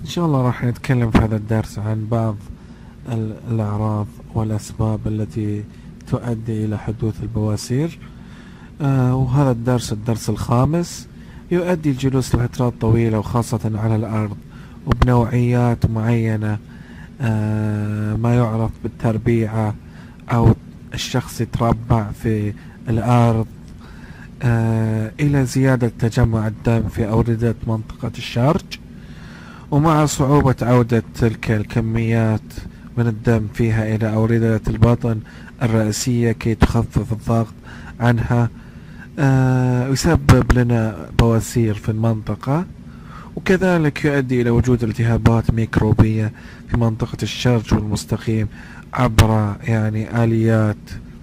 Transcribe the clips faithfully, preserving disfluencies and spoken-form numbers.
إن شاء الله راح نتكلم في هذا الدرس عن بعض ال- الأعراض والأسباب التي تؤدي إلى حدوث البواسير. آه وهذا الدرس الدرس الخامس. يؤدي الجلوس لفترات طويلة وخاصة على الأرض وبنوعيات معينة، آه ما يعرف بالتربيعة أو الشخص يتربع في الأرض، آه إلى زيادة تجمع الدم في أوردة منطقة الشرج، ومع صعوبة عودة تلك الكميات من الدم فيها إلى أوردة البطن الرئيسية كي تخفف الضغط عنها، آه يسبب لنا بواسير في المنطقة. وكذلك يؤدي إلى وجود التهابات ميكروبية في منطقة الشرج والمستقيم عبر يعني آليات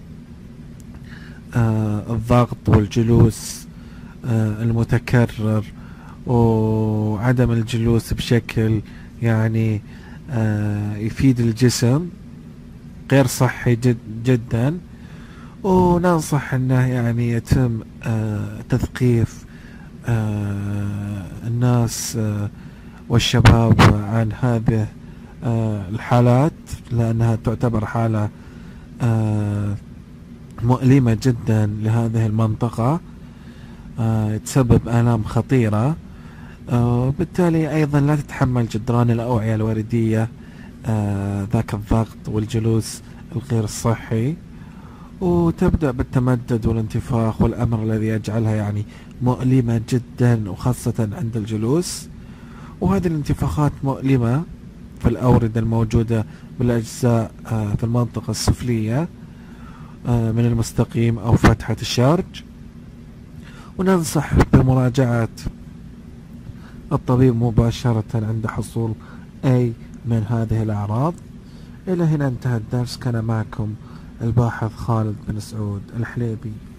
آه الضغط والجلوس آه المتكرر، وعدم الجلوس بشكل يعني آه يفيد الجسم غير صحي جد جدا. وننصح انه يعني يتم آه تثقيف آه الناس آه والشباب عن هذه آه الحالات، لأنها تعتبر حالة آه مؤلمة جدا لهذه المنطقة، آه تسبب آلام خطيرة. آه بالتالي أيضا لا تتحمل جدران الأوعية الوردية آه ذاك الضغط والجلوس الغير الصحي، وتبدأ بالتمدد والانتفاخ، والأمر الذي يجعلها يعني مؤلمة جدا وخاصة عند الجلوس. وهذه الانتفاخات مؤلمة في الأوردة الموجودة بالأجزاء آه في المنطقة السفلية آه من المستقيم أو فتحة الشرج. وننصح بمراجعة الطبيب مباشرة عند حصول أي من هذه الأعراض. إلى هنا انتهى الدرس. كان معكم الباحث خالد بن سعود الحليبي.